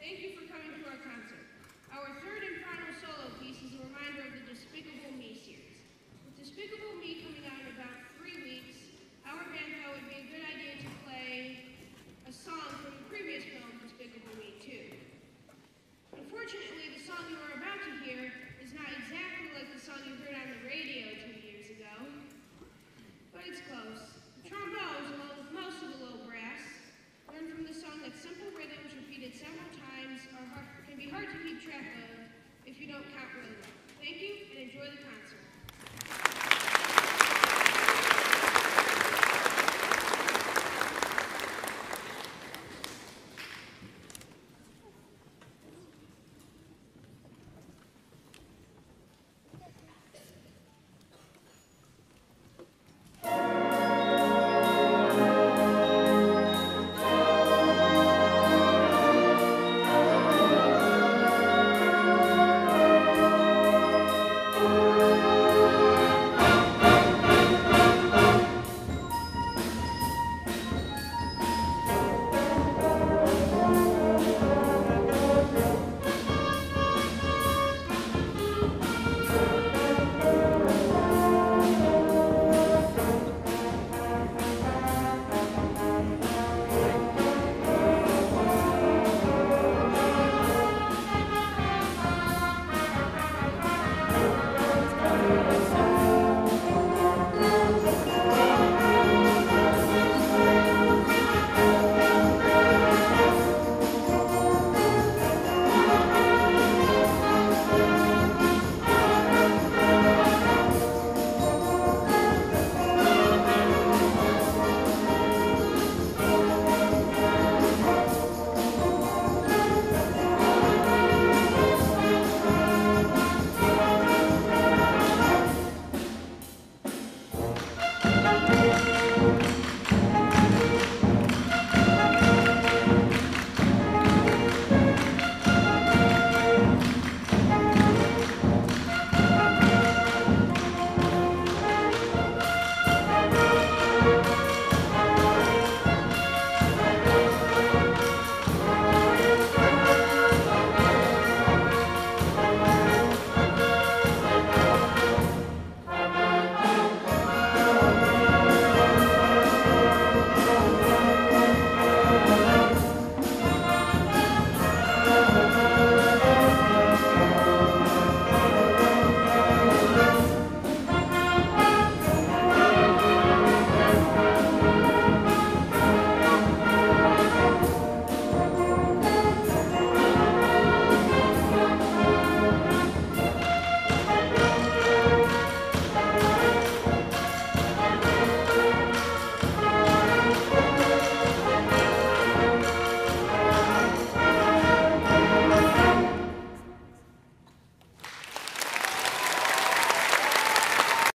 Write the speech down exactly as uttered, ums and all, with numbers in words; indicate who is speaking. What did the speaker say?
Speaker 1: Thank you for coming to our concert. Our third and final solo piece is a reminder of the Despicable Me series. With Despicable Me coming out in about three weeks, our band thought it would be a good idea to play a song from the previous film, Despicable Me two. Unfortunately, the song you are about to hear is not exactly like the song you heard on the radio two years ago, but it's close. The trombones, along with most of the low brass, learned from the song that simple rhythms repeated several times are hard, can be hard to keep track of if you don't count really well. Thank you, and enjoy the concert.